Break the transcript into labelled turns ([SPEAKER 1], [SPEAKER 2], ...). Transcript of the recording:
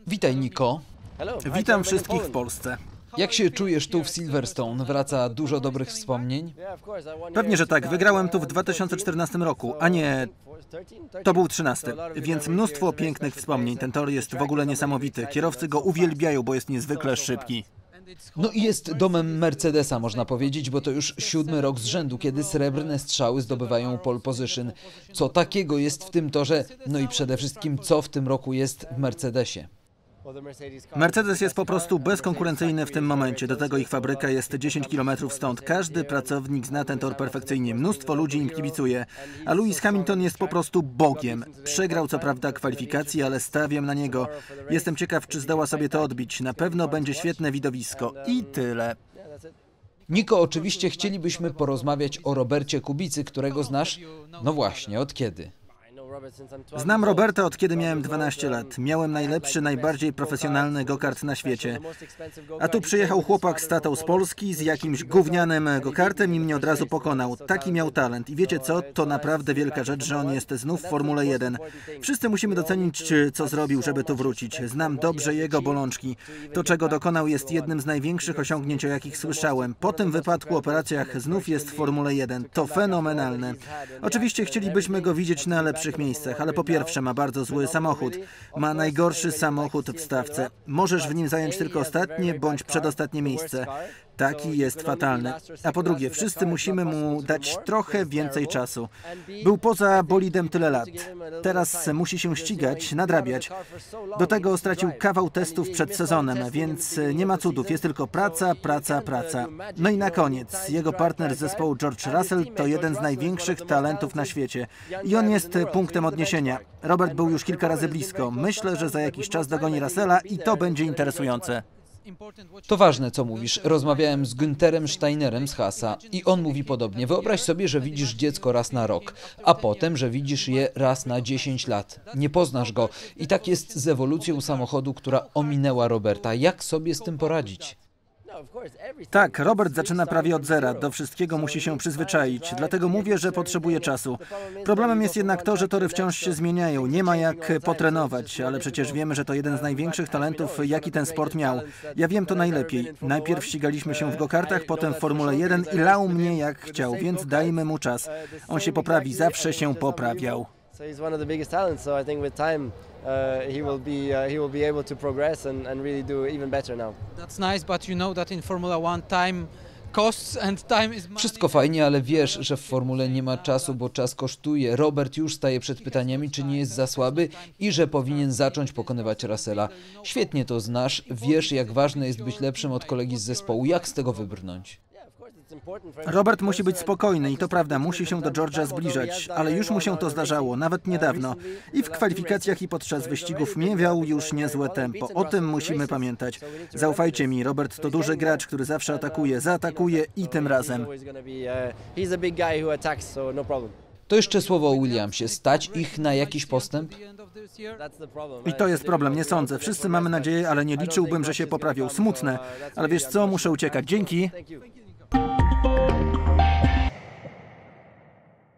[SPEAKER 1] Witaj, Niko.
[SPEAKER 2] Witam wszystkich w Polsce.
[SPEAKER 1] Jak się czujesz tu w Silverstone? Wraca dużo dobrych wspomnień?
[SPEAKER 2] Pewnie, że tak. Wygrałem tu w 2014 roku, a nie... To był 13, więc mnóstwo pięknych wspomnień. Ten tor jest w ogóle niesamowity. Kierowcy go uwielbiają, bo jest niezwykle szybki.
[SPEAKER 1] No i jest domem Mercedesa, można powiedzieć, bo to już 7. rok z rzędu, kiedy srebrne strzały zdobywają pole position. Co takiego jest w tym torze? No i przede wszystkim, co w tym roku jest w Mercedesie?
[SPEAKER 2] Mercedes jest po prostu bezkonkurencyjny w tym momencie. Do tego ich fabryka jest 10 km stąd. Każdy pracownik zna ten tor perfekcyjnie. Mnóstwo ludzi im kibicuje. A Lewis Hamilton jest po prostu bogiem. Przegrał co prawda kwalifikacje, ale stawiam na niego. Jestem ciekaw, czy zdoła sobie to odbić. Na pewno będzie świetne widowisko. I tyle.
[SPEAKER 1] Niko, oczywiście chcielibyśmy porozmawiać o Robercie Kubicy, którego znasz, no właśnie, od kiedy?
[SPEAKER 2] Znam Roberta od kiedy miałem 12 lat. Miałem najlepszy, najbardziej profesjonalny go-kart na świecie. A tu przyjechał chłopak z tatą z Polski z jakimś gównianym go-kartem i mnie od razu pokonał. Taki miał talent. I wiecie co? To naprawdę wielka rzecz, że on jest znów w Formule 1. Wszyscy musimy docenić, co zrobił, żeby tu wrócić. Znam dobrze jego bolączki. To, czego dokonał, jest jednym z największych osiągnięć, o jakich słyszałem. Po tym wypadku, operacjach znów jest w Formule 1. To fenomenalne. Oczywiście chcielibyśmy go widzieć na lepszych miejscach, ale po pierwsze ma bardzo zły samochód. Ma najgorszy samochód w stawce. Możesz w nim zająć tylko ostatnie bądź przedostatnie miejsce. Taki jest fatalny. A po drugie, wszyscy musimy mu dać trochę więcej czasu. Był poza bolidem tyle lat. Teraz musi się ścigać, nadrabiać. Do tego stracił kawał testów przed sezonem, więc nie ma cudów. Jest tylko praca, praca, praca. No i na koniec, jego partner z zespołu George Russell to jeden z największych talentów na świecie. I on jest punktem odniesienia. Robert był już kilka razy blisko. Myślę, że za jakiś czas dogoni Russella i to będzie interesujące.
[SPEAKER 1] To ważne, co mówisz. Rozmawiałem z Günterem Steinerem z Haasa i on mówi podobnie. Wyobraź sobie, że widzisz dziecko raz na rok, a potem, że widzisz je raz na 10 lat. Nie poznasz go. I tak jest z ewolucją samochodu, która ominęła Roberta. Jak sobie z tym poradzić?
[SPEAKER 2] Tak, Robert zaczyna prawie od zera. Do wszystkiego musi się przyzwyczaić. Dlatego mówię, że potrzebuje czasu. Problemem jest jednak to, że tory wciąż się zmieniają. Nie ma jak potrenować, ale przecież wiemy, że to jeden z największych talentów, jaki ten sport miał. Ja wiem to najlepiej. Najpierw ścigaliśmy się w go-kartach, potem w Formule 1 i lał mnie jak chciał, więc dajmy mu czas. On się poprawi, zawsze się poprawiał.
[SPEAKER 3] So he's one of the biggest talents. So I think with time, he will be able to progress and really do even better now.
[SPEAKER 4] That's nice, but you know that in Formula 1 time costs and time is money.
[SPEAKER 1] Wszystko fajnie, ale wiesz, że w formule nie ma czasu, bo czas kosztuje. Robert już staje przed pytaniami, czy nie jest za słaby i że powinien zacząć pokonywać Russella. Świetnie to znasz, wiesz, jak ważne jest być lepszym od kolegi z zespołu. Jak z tego wybrnąć?
[SPEAKER 2] Robert musi być spokojny i to prawda, musi się do George'a zbliżać, ale już mu się to zdarzało, nawet niedawno. I w kwalifikacjach i podczas wyścigów miewał już niezłe tempo. O tym musimy pamiętać. Zaufajcie mi, Robert to duży gracz, który zawsze atakuje, zaatakuje i tym razem.
[SPEAKER 1] To jeszcze słowo o Williamsie. Stać ich na jakiś postęp?
[SPEAKER 2] I to jest problem, nie sądzę. Wszyscy mamy nadzieję, ale nie liczyłbym, że się poprawią. Smutne, ale wiesz co, muszę uciekać. Dzięki.